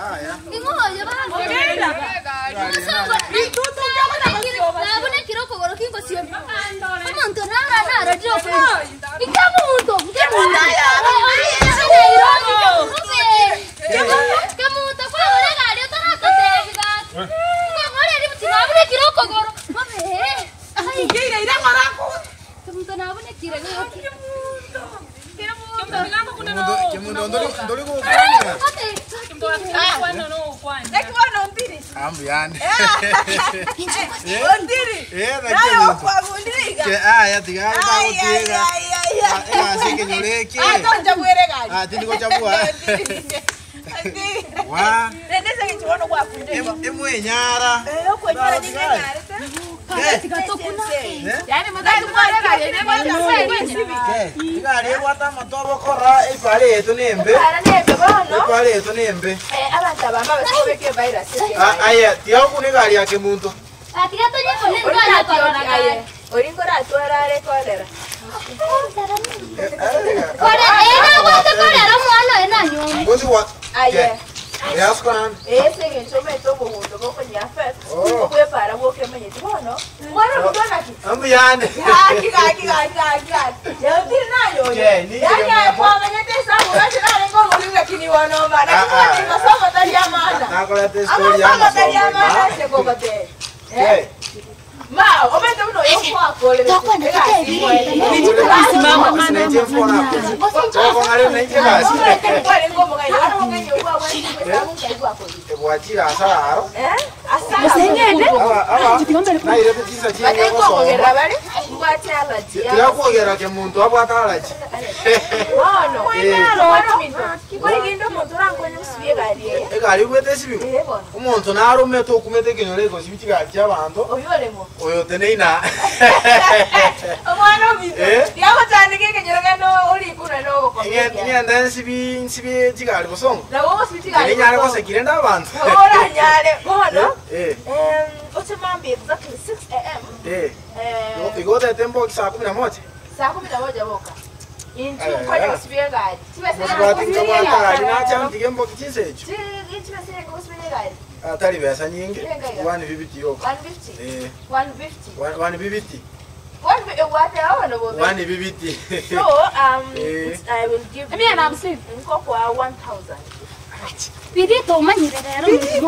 Haya. Ingoja bana. Musongo. Nabone kiroko goro kingo sio. Umuntu nara radio. Ikamu muntu. Kamu takwa ore gari utarato tebiga. Ngore ari mutima nabone kiroko goro. Mame. Ai gira ira marako. Kamu nabone kiroko. Kimundo ndoli ko kwani. Ambiane. Ondiri. Ya tiga ba utiga. Así que ñoreke. Tonja muere gari. Tindi chapua. Wa. Nendese que chibono kwa kunde. Emwe nyara. Ko nyara nyara. Yani madai muere gari ne ba Gari wata matobo kora ipale yetu nembe. Ipale yetu nembe. Abantu abamba basibeke virus. Aya, tiyo kune gari yake muntu. Atiga to nyeko ne ngara korona gari. Oringo ra tuarare kolera. Kore ena wate kolera mwana ena nyumba. Ngozi wa. Aye. Yaskwan. Ese que yo me tomo junto con coña fet. Ko kwe para wo ke menye tibono. Mwana mutona ki. Ambiane. Ki. Ya utir na yo. Ya kwa menye tesa mwana tena ngo mulinga kini wana bana. Ko ni masomo tali amana. Na kola te story ya masomo tali amana se ko bate. Ma, omete uno yo kwa kole. Takwenda kitebi. Simama ana mfona. Ko ngale na inje basi. Kwale ngomo ngai. Ana ngai yo kwa wewe kwa kwa kole. Ebwatira asaro. Asara. Sengende. Na ile petisa Bate chinga ngomo koso. ngera bali. Ngwati alaji. Tira kuogera ke muntu abwata alaji. Bono. Mwana minto. Kikore gindo muntu rango nyusiye gari. Egari kwete sibi. Bono. Umuntu narume to kumete kinyore ko sibi gari cy'abantu. Oyolemo. Oyo teneina. Mwana minto. Yako tandike kenyeragano uri kuna no ko. Ngenda sibi tigari bosongo. Na wo sibi gari. Nyare ko sekirenda abantu. Ora nyare. Bono. Otemambi Exactly 6 a.m. Igote tembo saa 11. Saa 11 boka. Intu kwa sibiye gari. Musibati ngabata gari na champi gembo kichisecho. Chibese ngo sibiye gari. Atari besa nyingi. 150 yoko. 150. 150. 150. What hour no 150. So I will give you. Mimi na msifu. Nkoko 1000. Pidito manyirero. Pidito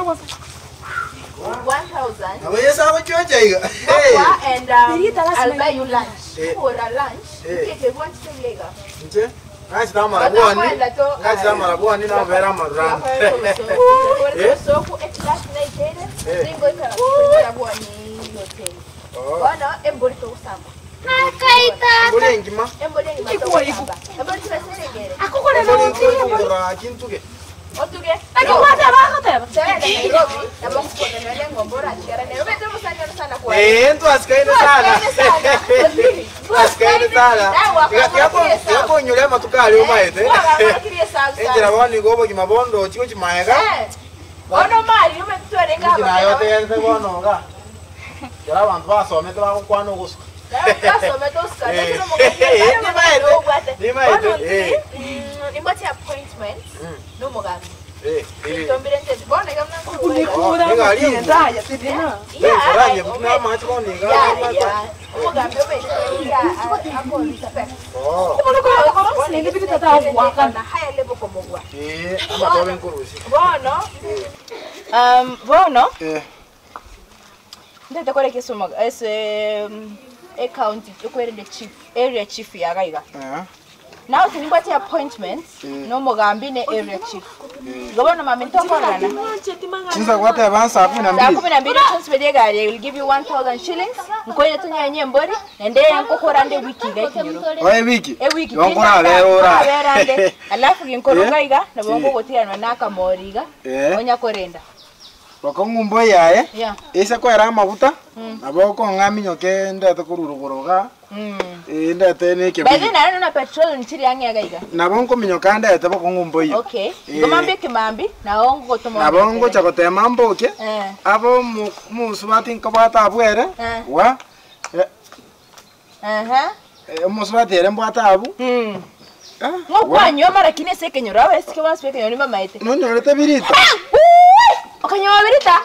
1000. Awesa abachoja iga. And I'll buy you lunch. For a lunch. Take one thing later. Nje? Ngazi tamara bwani. Ngazi tamara bwani na vera marana. So ku class night singo ikara bwani hotel. Bana emborito usamba. Akaita. Mbole ngima. Emborito ngima. Emborito serengere. Akukole na ngora kintuke. Otuge. Akikwata bakoteba. Tena Nairobi, na mkutano na lengo bora tiara Nairobi ndio msanya sana kwa. Ento asikaine sana. Asikaine sana. Yako nyole matukali umaete. Enjira bani gobo kimabondo chiko chimaega. Ono mali umetutware ngaba. Kina yote yenze bono ga. Yara bantu basome twa kwano gusuka. Basome toska. Ni maete. Nimati appointment. No mugambi. Tombirente bona gamna ko. Unikura. Ngenda ya tidina. Ya, kuna machi ko ni ga. Mugambi obeya. Ako respect. Ko ni bibi tata waka Na haya level ko mugwa. Ama tobe nkurushi. Bono. Ndete kore kisoma account yokwere the chief area chief ya gaiga. Now tinibati appointment no mugambi ne area chief. Gobona mamento korana. Chinza kwata avansa 12. 12 tunspede gari will give you 1000 shillings. Nkoye tunyanye mbori ende yankokora nde wiki gakinyuro. Oye wiki. Wiki. Yonkora berora. Berande. Alafu ginkoro gaiga na bongo gotirana naka moriga. Onya korenda. Bakongumbo yae. Yeah. Ese ko era amabuta. Aboko ngaminyo ke ndete kururugoroga. Ndete ne ke. Bade na na petrol ntiri yange gaiga. Nabongo minyo kanda ete bakongumbo yo. Okay. Gomambe kimambi na ongo gotomo. Nabongo chakote mambo ke. Abo musubati nkabata abwere. Wa. Musubati ere mbwata abu. Ngo kwanyo mara kine sekenyoro abesike baspekenyoro mama ite. No nyorete birita. Okanyo birita.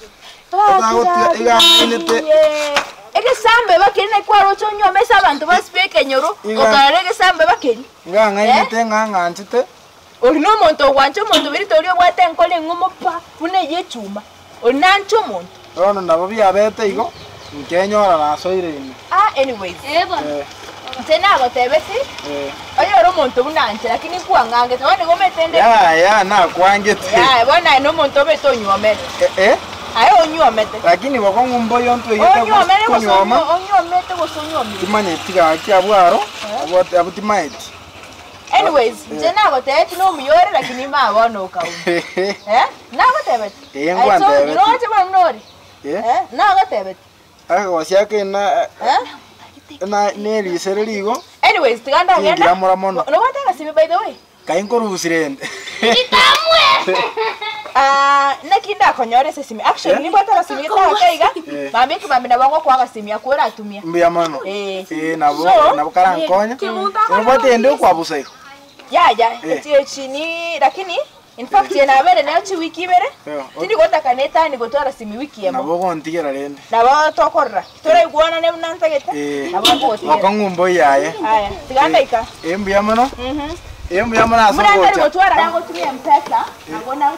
Ege sambe bakene kwaro chonyo mesa abantu baspekenyoro. Okarege sambe bakene. Nganga inete nganga ntite. Olino monto wancho monto birita oli obwate nkole ngumopa une yechuma. Onancho monto. Ono nabo byabete igo. Nkenyora nasoire ni. Anyways. Tena agotebeti. Oyo ro monto bunanje lakini kuangange tone gometende. Ya na kwangete. Ya bona no monto betonyomete. Ayo onyomete. Lakini bako ngumbo yonto yeta kunyoma. Onyomete gosonyomete. Timanye tiga kyabwaro. Abutimaiti. Anyways, tena agotebeti no muyore lakini mabona okawu. Nagotebeti. Ngwantebeti. No chama mnori. Nagotebeti. Wasiake na neri sereligo. Anyways, tiganda ngenda. No watanga simi by the way. Kainkorusirende. Itamwe. Nakinda konyore se simi. Actually ni bata simi ta kaiga. Mambe kimamina bango kwa simi yakora atumia. Mbia mano. Nabo karankonya. Ngobote ende kwa buseko. Ya. Chini lakini in fact yana bere na chi wiki bere. Tindi gota kaneta ni gotora simi wiki yemo. Nabo gontigera rende. Nabo tokorra. Tora iguana ne mnanta gete. Nabo goti. Wakangumbo yaye. Haya, tiganda ika. Mbia mano. Mbia mano aso gocha. Mwana gotwara yango tumia mpesa. Ngona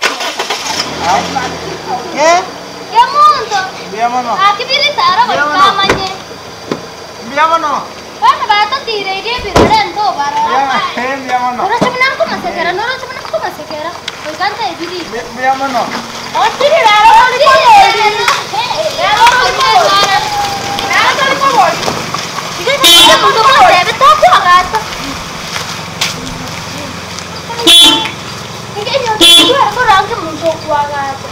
Ya mundo. Mbia mano. Akibirita ara bakamanye. Mbia mano. Bana bata tire ide birare ndo bara. Mbia mano. Ora chumna ko masekera, no chumna ko masekera. Oiganta ebiri. Mbia mano. Otiri raro ni ko. Raro ni ko. Ige mundo ko debe to ko agata. Ige nyo ko range mundo ko agata.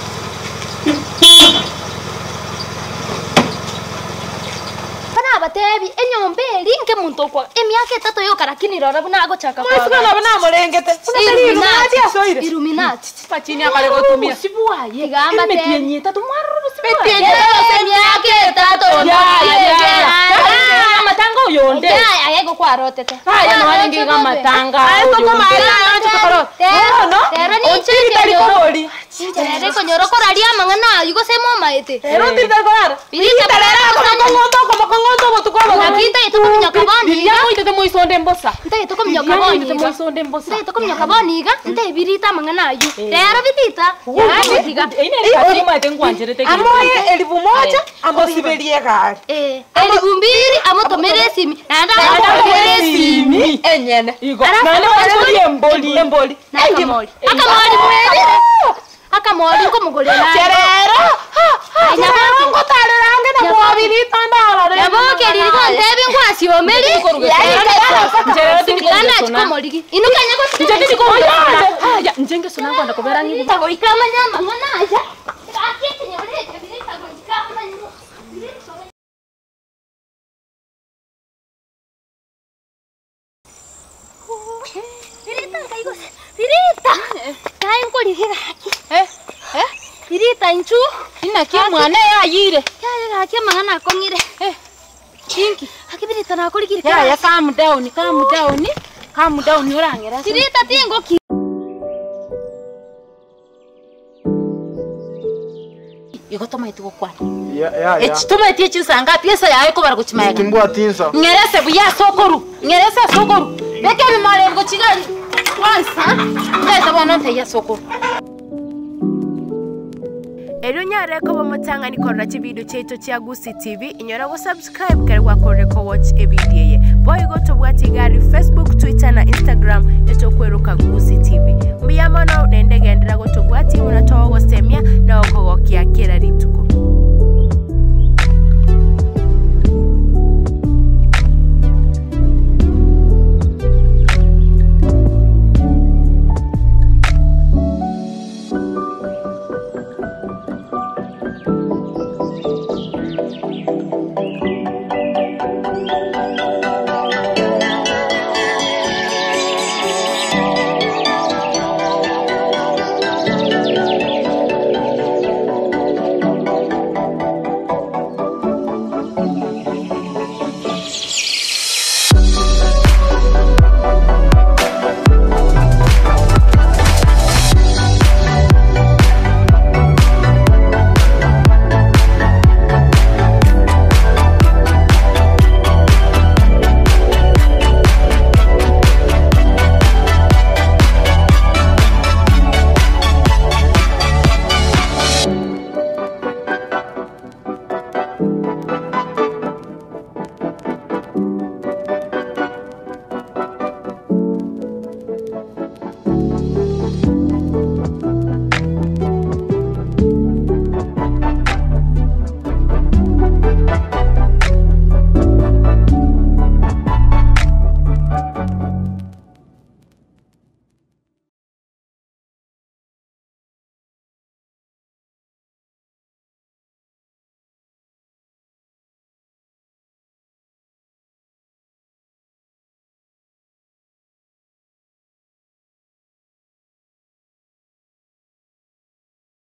Batebi enyombe linke muntu kwa emyaka 3 yo karakini rora buna agochaka kwa Mwisika bana mulengete Illuminati asoire Illuminati pachini akale gotumia sibuaye gamba te Metienye tatu mwaru Metienye emyaka 3 ya matango yonde ayego kwa rotete haya no walingi kama matanga ayo ko mala ancho korot no tero ni chiri korori tere ko nyoro koraria mangana yugo semo maete tero tiri korara birita tarera ko ngondo botukoba akita ito nyakabani ya mo ite mo isonde mbosa ite ko nyakabani ite mo isonde mbosa ite ko nyakabani ga ite birita mangana yu tero bitita ya diga ine kati ma tengwanjere teke amoye 1000 amosibelie gari 2000 amotomere simi nanda amotomere simi enyene igo nane wacholie mboli akamoli mwedi akamoli ko mugole na cherero nyabango tarerange na mwabirita ndara yabo keriri ko ndebi ngwasi omeri ndana chikomoligi inukanya ko njenge ko haya njenge sona ngwanda kubera ngibi tago ikama nyama nganaja akete nyabulete birita go ikama nyama Birita kai ngoli haki Birita inchu ina ki mwana yayire ya ki mangana kongire kinki akibirita na kulikiri ya calm down urangera Birita tingo ki Iko tomaiti gukwana tomaiti echisanga piesa yawe ko baraguchimaya Timbwa tinsa ngerese buya sokoru beke bimare ngo kigali once ndeta bona nteya sokoru Ero nyareko bomutanga nikorra chibidu cheto cha Gusii TV inyora go subscribe karwa koreko watch evideo ye boy go to bwati gari Facebook Twitter na Instagram yeto kweruka Gusii TV mbiyamano